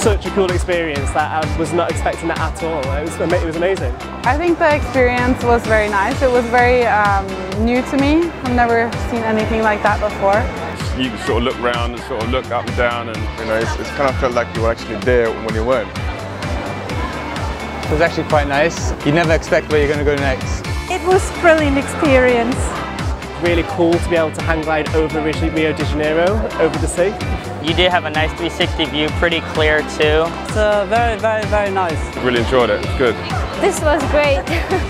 such a cool experience that I was not expecting that at all. It was amazing. I think the experience was very nice. It was very new to me. I've never seen anything like that before. You can sort of look around and sort of look up and down, and you know, it's kind of felt like you were actually there when you weren't. It was actually quite nice. You never expect where you're going to go next. It was a brilliant experience. Really cool to be able to hang glide over Rio de Janeiro, over the sea. You did have a nice 360 view, pretty clear too. It's very nice. Really enjoyed it. It's good. This was great.